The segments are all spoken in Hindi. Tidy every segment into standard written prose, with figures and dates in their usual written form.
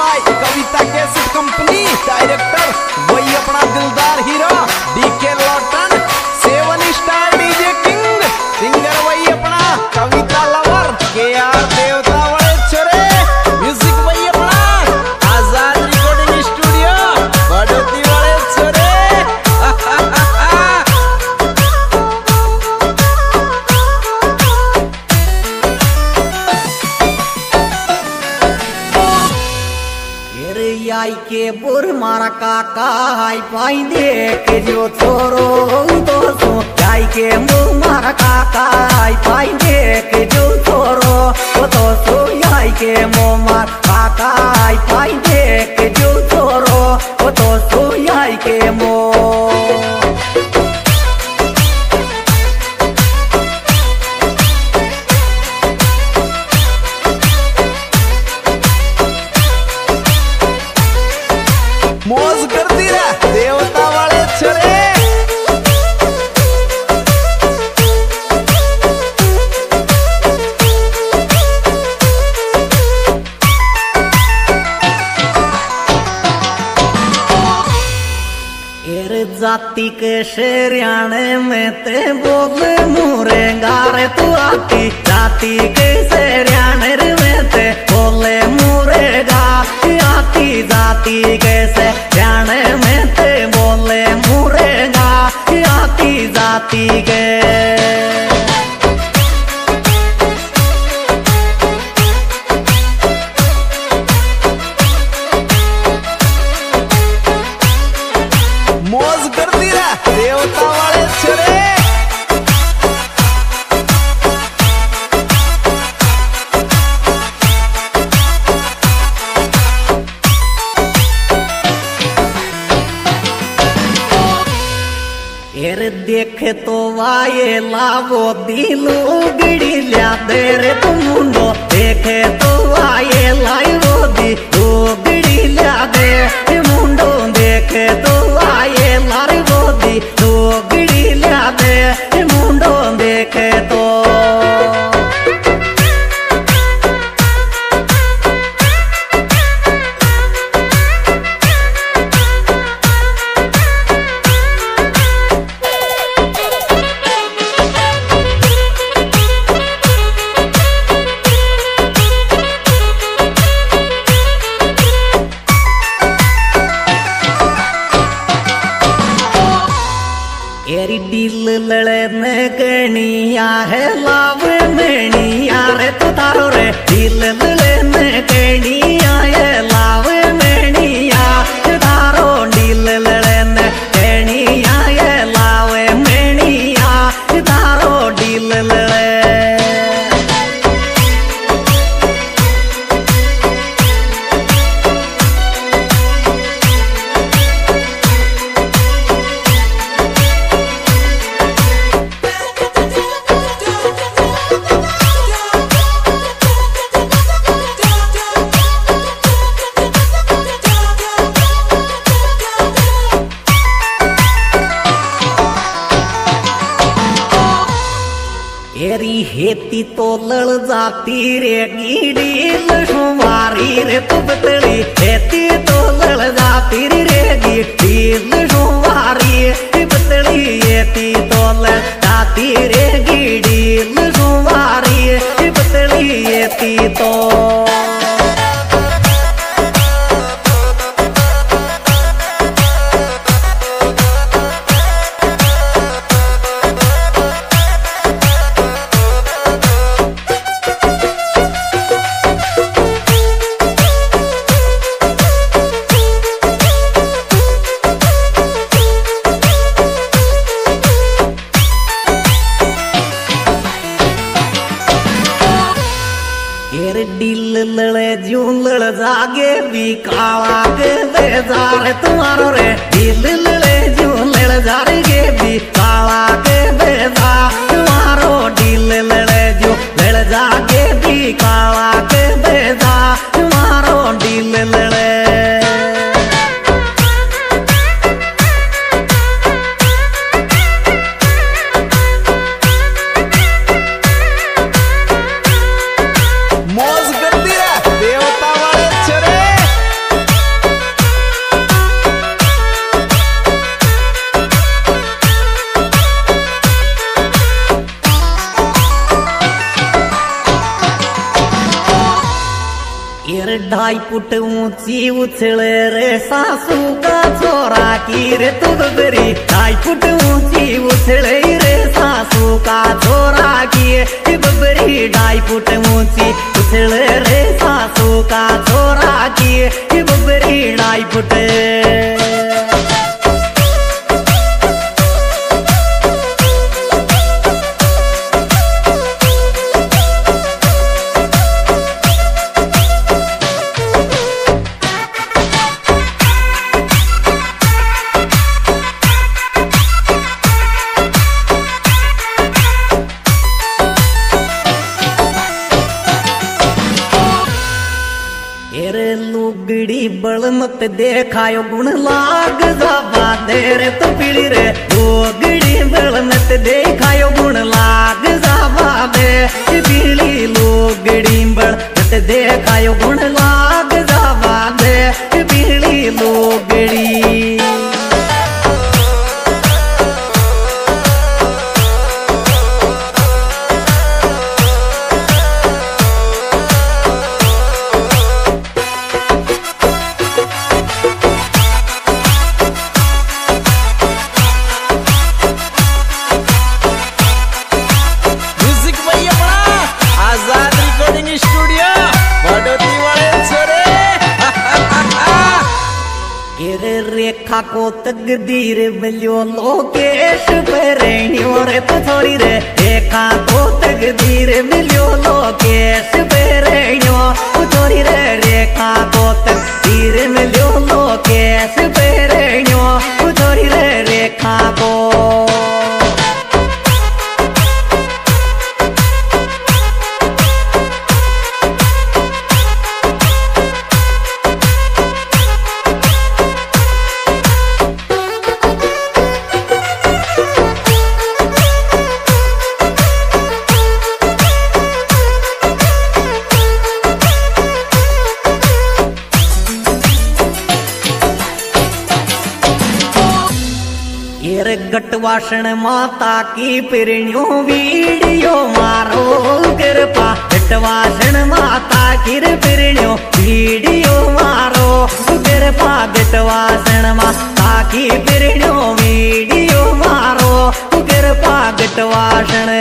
Bye Kavita cassette company. Director वही अपना दिलदार hero DK Lawton. 7 star DJ king. Singer वही अपना कविता लवर केआर देवता वाले छोरे। म्यूजिक वही अपना आजाद रिकॉर्डिंग स्टूडियो बड़ोती वाले छोरे। आई के बुर मारा काका हाई पाई देख जो छोरो तो सो आई के मुँह मारा काका हाई पाई देख जो छोरो तो सो आई के मुँह मार काका हाई पाई देख जो छोरो तो सो आई के मुँह। मौज करती रह देवता वाले छोरे। जाति के शेरियाने में ते बोले मुरेगा रे तू आती जाति के शेरियाने में ते बोले मुरेगा आती जाति के शेरियाने में ते बोले मुरेगा आती जाति के। मौज करती रह देवता वाले छोरे। देख तो वाये लावो दिलो गिड़ी लिया दे रे तुम मुंडो। देखे तो वाये लाइवो दिलो गिड़ी लिया दे मुंडो। देखे तो वाये लाइवो दिलो गिड़ी लिया दे मुंडो। देखे तो एरी दिल लड़े में कनिया है लाव मेनिया रे तो तारो रे दिल लड़े में कनिया है लाव मेनिया तारो दिल लड़े में कनिया है लाव मेनिया तारो दिल लड़े। एरी हेती तो लड़ जाती रे गीड़ी लुमारी रे तू बतली। हेती तो लड़ जाती रे गीड़ी लुमारी बतली। हेती तो लड़ जाती रे गीड़ी लुमारी बतली। हेती तो दिल लड़े जूं लड़ जागे भी काला के बेजार तुम्हारो रे। दिल लड़े जूं लड़ जागे भी काला के बेजार तुम्हारो। दिल लड़े जूं लड़ जागे भी काला के बेजार तुम्हारो। दिल लड़े मौज करती रह देवता वाले छोरे। गिर 2.5 फुट ऊंची उछले रे सासू का छोरा की रे तू बबरी 2.5 फुट ऊंची उछले रे सासू का छोरा की बबरी 2.5 फुट ऊंची उछले रे सासू का छोरा की बबरी 2.5 फुट। लुगड़ी बल मत देखायो गुण लाग जावा दे रे तो पीड़ी रे लुगड़ी बल मत देखायो गुण लाग जावा दे पीली लुगड़ी बल मत देखायो गुण लाग जावा दे पीली लुगड़ी। रेखा को तकदीर मिलियो लोकेश पेरेणियो रे तो छोरी रे रेखा को तकदीर मिलियो लोकेश पेरेणियो तो छोरी रे रेखा को तकदीर मिलियो लोकेश पेरेणियो तो छोरी रे रेखा को। गटवासन माता की पिरणियों वीडियो मारो कृपा गटवासन माता की पिरणियों वीडियो मारो कृपा गटवासन माता की पिरणियों वीडियो मारो कृपा गटवासन।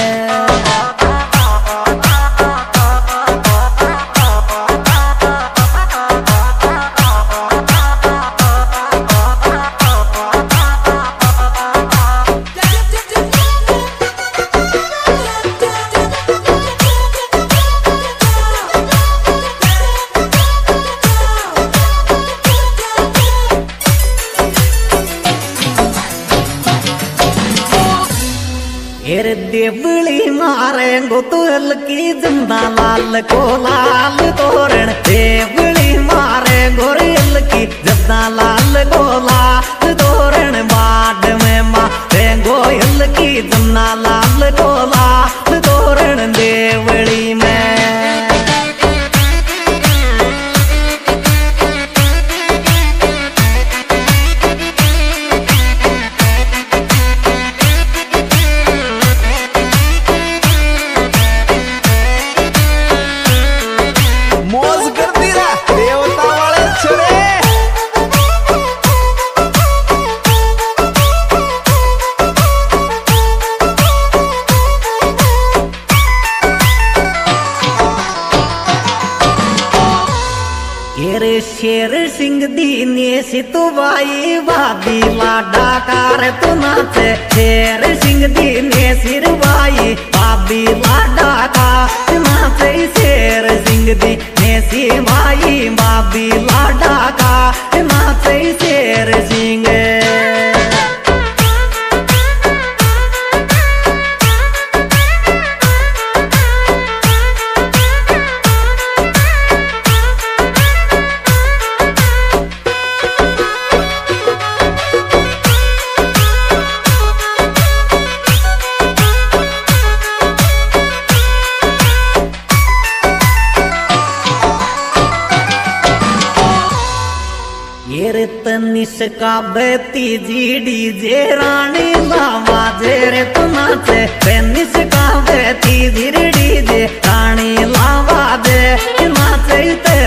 देवली मारे गो तुल की जिंदा लाल को लाल तोरण देवली मारे गोरेल की जिंदा लाल को लाल तोरण बाड में मारे गोयल की जिंदा लाल को लाल तोरण देवली में। शेर सिंह दीने सितुबाई भाभी लाडा कार तू नाचे शेर सिंह दीने सिरबाई भाभी लाडा का नाचे शेर सिंह दीने सिरबाई भाभी लाडा का नाचे शेर सिंह। निष्का बेती जी डीजे रानी लावा जेरे तू नाचे निष्का बेती जी डीजे रानी लावा दे नाचे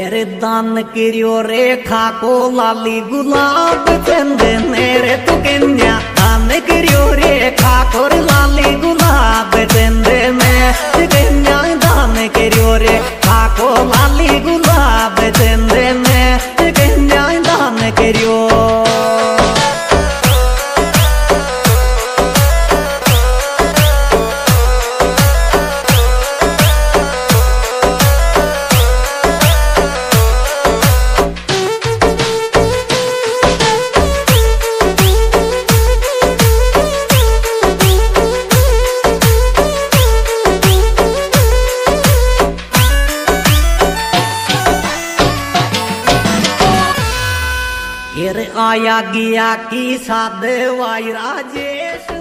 रे दान करियो रेखा को लाली गुलाब चंदे मेरे तू कन्या दान करियो रेखा को लाली गुलाब चंदे में कन्या दान करियो रेखा को लाली गुलाब चंदे में कन्या दान करियो। आया गया की साध वाई राजेश।